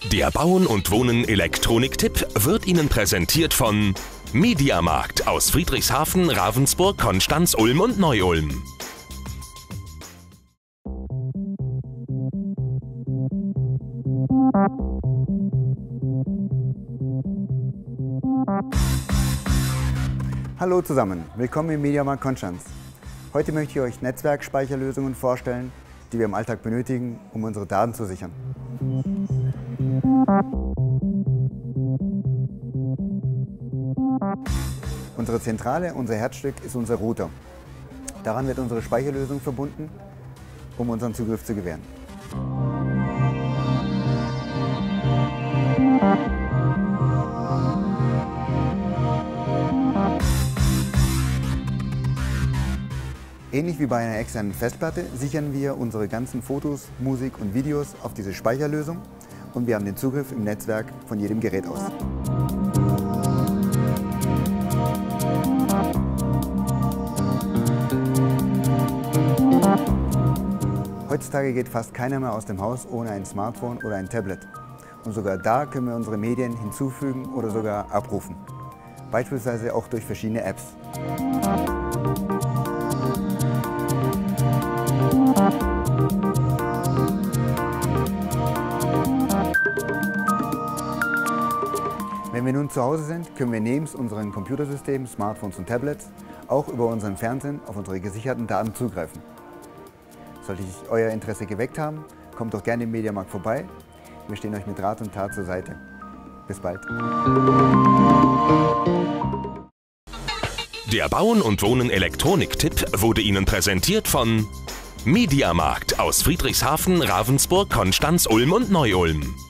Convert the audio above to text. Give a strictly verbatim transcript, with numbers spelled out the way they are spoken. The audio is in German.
Der Bauen und Wohnen Elektronik-Tipp wird Ihnen präsentiert von Mediamarkt aus Friedrichshafen, Ravensburg, Konstanz, Ulm und Neu-Ulm. Hallo zusammen, willkommen im Mediamarkt Konstanz. Heute möchte ich euch Netzwerkspeicherlösungen vorstellen, die wir im Alltag benötigen, um unsere Daten zu sichern. Unsere Zentrale, unser Herzstück ist unser Router. Daran wird unsere Speicherlösung verbunden, um unseren Zugriff zu gewähren. Ähnlich wie bei einer externen Festplatte sichern wir unsere ganzen Fotos, Musik und Videos auf diese Speicherlösung und wir haben den Zugriff im Netzwerk von jedem Gerät aus. Heutzutage geht fast keiner mehr aus dem Haus ohne ein Smartphone oder ein Tablet. Und sogar da können wir unsere Medien hinzufügen oder sogar abrufen. Beispielsweise auch durch verschiedene Apps. Wenn wir nun zu Hause sind, können wir neben unseren Computersystemen, Smartphones und Tablets auch über unseren Fernsehen auf unsere gesicherten Daten zugreifen. Sollte ich euer Interesse geweckt haben, kommt doch gerne im Mediamarkt vorbei. Wir stehen euch mit Rat und Tat zur Seite. Bis bald. Der Bauen und Wohnen Elektronik-Tipp wurde Ihnen präsentiert von Mediamarkt aus Friedrichshafen, Ravensburg, Konstanz, Ulm und Neu-Ulm.